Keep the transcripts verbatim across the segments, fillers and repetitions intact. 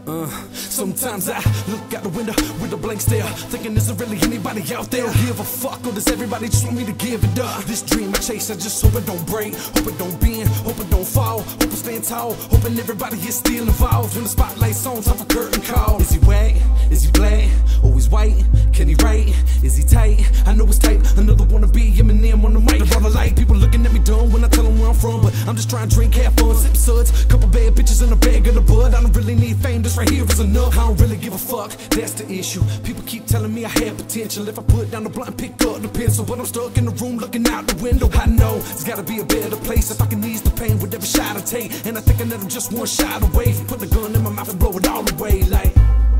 Uh, sometimes I look out the window with a blank stare, thinking is there really anybody out there? Don't give a fuck, or does everybody just want me to give it up? This dream I chase, I just hope it don't break, hope it don't bend, hope it don't fall, hope I stand tall, hoping everybody is still involved when the spotlight's on top of curtain call. Is he white? Is he black? Or he's white? Can he write? Is he tight? I know it's tight. Another wanna be Eminem on the mic. The light, people looking at me dumb when I tell them where I'm from, but I'm just trying to drink, have fun, sip suds, couple bad bitches in a bag of the bud. I don't really need fame, this right here is enough. I don't really give a fuck, that's the issue. People keep telling me I have potential if I put down the blunt and pick up the pencil, but I'm stuck in the room looking out the window. I know there's gotta be a better place if I can ease the pain with every shot I take, and I think I that I'm just one shot away from putting a gun in my mouth and blow it all away like.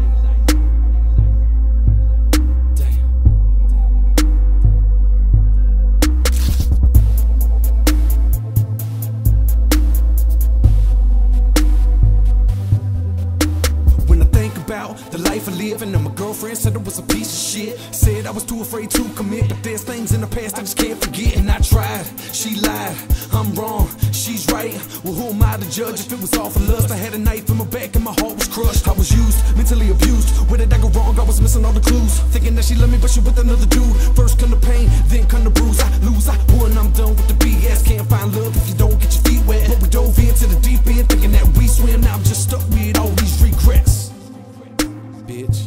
The life I live and my girlfriend said it was a piece of shit. Said I was too afraid to commit, but there's things in the past I just can't forget. And I tried, she lied, I'm wrong, she's right. Well, who am I to judge if it was all for lust? I had a knife in my back and my heart was crushed. I was used, mentally abused. Where did I go wrong? I was missing all the clues. Thinking that she loved me, but she with another dude. First come the pain, then come the bruise. I lose, I won, I'm done with the B S. Can't find love if you don't get your feet wet. But we dove into the deep end, thinking that we swim. Now I'm just stuck with all these regrets. Bitch.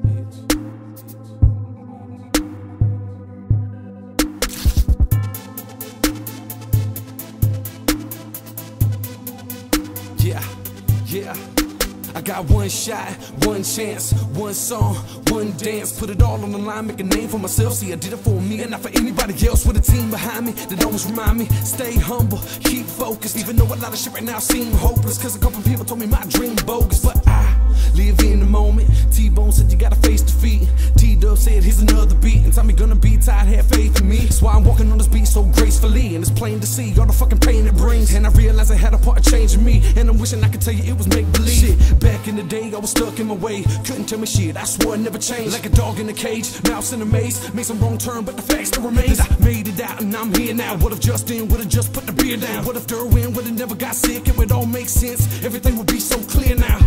Yeah, yeah. I got one shot, one chance, one song, one dance. Put it all on the line, make a name for myself. See, I did it for me and not for anybody else. With a team behind me that always remind me, stay humble, keep focused. Even though a lot of shit right now seem hopeless, cause a couple people told me my dream bogus. But I live in the moment. T-Bone said you gotta face defeat. T-Dub said here's another beat, and Tommy gonna be tired, have faith in me. That's why I'm walking on this beat so gracefully, and it's plain to see all the fucking pain it brings. And I realized I had a part of changing me, and I'm wishing I could tell you it was make-believe. Shit, back in the day I was stuck in my way, couldn't tell me shit, I swore it never changed. Like a dog in a cage, mouse in a maze, made some wrong turn but the fact still remains. I made it out and I'm here now. What if Justin would've just put the beer down? What if Derwin would've never got sick? It would all make sense, everything would be so clear now.